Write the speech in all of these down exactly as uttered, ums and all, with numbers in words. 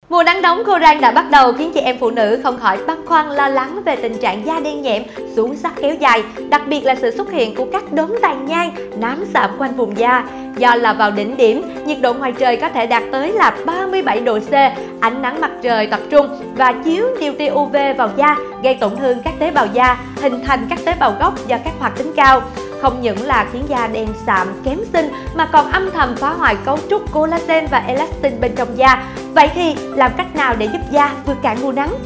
Mùa nắng nóng khô rang đã bắt đầu khiến chị em phụ nữ không khỏi băn khoăn lo lắng về tình trạng da đen nhẹm, xuống sắc kéo dài, đặc biệt là sự xuất hiện của các đốm tàn nhang, nám sạm quanh vùng da. Do là vào đỉnh điểm, nhiệt độ ngoài trời có thể đạt tới là ba mươi bảy độ C, ánh nắng mặt trời tập trung và chiếu nhiều tia u vê vào da, gây tổn thương các tế bào da, hình thành các tế bào gốc do các hoạt tính cao. Không những là khiến da đen sạm, kém xinh mà còn âm thầm phá hoại cấu trúc collagen và elastin bên trong da. Vậy thì làm cách nào để giúp da vượt cạn mùa nắng?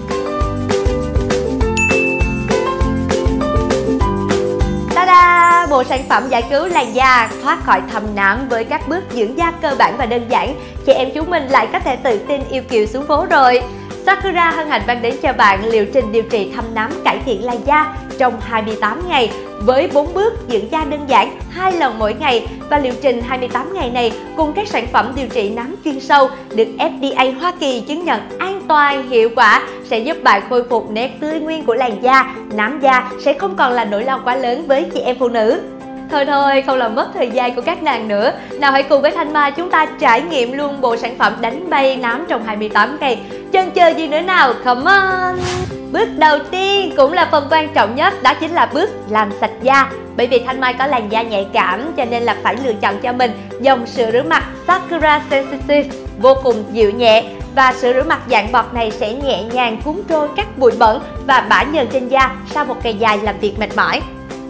Ta-da! Bộ sản phẩm giải cứu làn da thoát khỏi thâm nám với các bước dưỡng da cơ bản và đơn giản. Chị em chúng mình lại có thể tự tin yêu kiều xuống phố rồi. Sakura hân hạnh mang đến cho bạn liệu trình điều trị thâm nám cải thiện làn da trong hai mươi tám ngày với bốn bước dưỡng da đơn giản hai lần mỗi ngày, và liệu trình hai mươi tám ngày này cùng các sản phẩm điều trị nám chuyên sâu được F D A Hoa Kỳ chứng nhận an toàn, hiệu quả sẽ giúp bạn khôi phục nét tươi nguyên của làn da. Nám da sẽ không còn là nỗi lo quá lớn với chị em phụ nữ. Thôi thôi, không làm mất thời gian của các nàng nữa. Nào hãy cùng với Thanh Mai chúng ta trải nghiệm luôn bộ sản phẩm đánh bay nám trong hai mươi tám ngày. Chần chờ gì nữa nào, come on! Bước đầu tiên cũng là phần quan trọng nhất, đó chính là bước làm sạch da. Bởi vì Thanh Mai có làn da nhạy cảm cho nên là phải lựa chọn cho mình dòng sữa rửa mặt Sakura Sensitive vô cùng dịu nhẹ. Và sữa rửa mặt dạng bọt này sẽ nhẹ nhàng cuốn trôi các bụi bẩn và bã nhờn trên da sau một ngày dài làm việc mệt mỏi.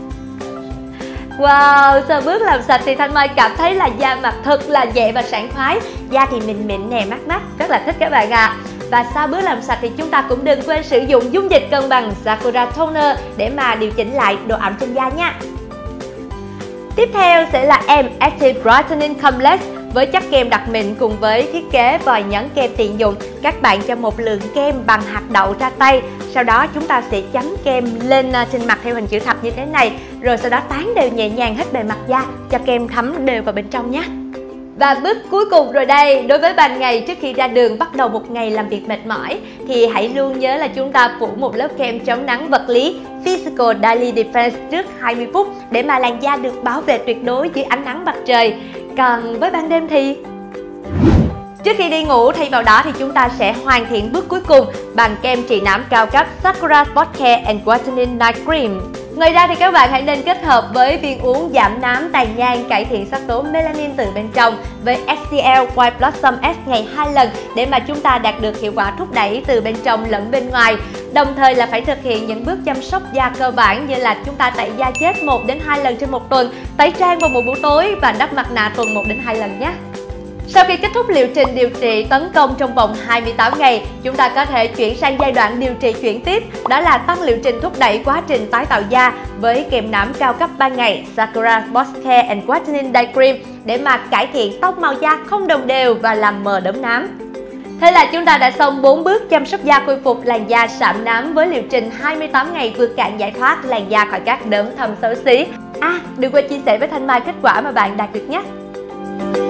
Wow, sau bước làm sạch thì Thanh Mai cảm thấy là da mặt thật là nhẹ và sảng khoái. Da thì mịn mịn nè, mát mắt, rất là thích các bạn ạ. À. Và sau bước làm sạch thì chúng ta cũng đừng quên sử dụng dung dịch cân bằng Sakura Toner để mà điều chỉnh lại độ ẩm trên da nha. Tiếp theo sẽ là em Active Brightening Complex. Với chất kem đặc mịn cùng với thiết kế vòi nhấn kem tiện dụng, các bạn cho một lượng kem bằng hạt đậu ra tay. Sau đó chúng ta sẽ chấm kem lên trên mặt theo hình chữ thập như thế này, rồi sau đó tán đều nhẹ nhàng hết bề mặt da cho kem thấm đều vào bên trong nhé. Và bước cuối cùng rồi đây, đối với ban ngày trước khi ra đường bắt đầu một ngày làm việc mệt mỏi thì hãy luôn nhớ là chúng ta phủ một lớp kem chống nắng vật lý Physical Daily Defense trước hai mươi phút để mà làn da được bảo vệ tuyệt đối dưới ánh nắng mặt trời. Còn với ban đêm thì trước khi đi ngủ, thay vào đó thì chúng ta sẽ hoàn thiện bước cuối cùng bằng kem trị nám cao cấp Sakura Spot Care and Whitening Night Cream. Ngoài ra thì các bạn hãy nên kết hợp với viên uống giảm nám tàn nhang, cải thiện sắc tố melanin từ bên trong với ét xê lờ White Blossom S ngày hai lần để mà chúng ta đạt được hiệu quả thúc đẩy từ bên trong lẫn bên ngoài. Đồng thời là phải thực hiện những bước chăm sóc da cơ bản như là chúng ta tẩy da chết một đến hai lần trên một tuần, tẩy trang vào một buổi tối và đắp mặt nạ tuần một đến hai lần nhé. Sau khi kết thúc liệu trình điều trị tấn công trong vòng hai mươi tám ngày, chúng ta có thể chuyển sang giai đoạn điều trị chuyển tiếp, đó là tăng liệu trình thúc đẩy quá trình tái tạo da với kem nám cao cấp ban ngày Sakura Spot Care and Whitening Day Cream để mà cải thiện tông màu da không đồng đều và làm mờ đốm nám. Thế là chúng ta đã xong bốn bước chăm sóc da khôi phục làn da sạm nám với liệu trình hai mươi tám ngày vượt cạn giải thoát làn da khỏi các đốm thâm xấu xí. À, đừng quên chia sẻ với Thanh Mai kết quả mà bạn đạt được nhé.